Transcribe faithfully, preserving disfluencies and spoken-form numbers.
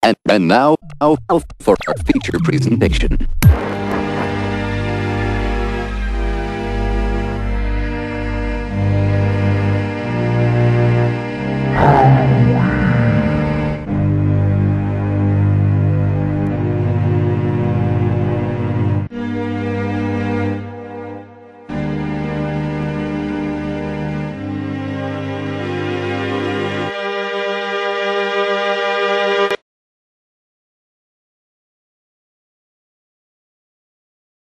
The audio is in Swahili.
And, and now, now for our feature presentation.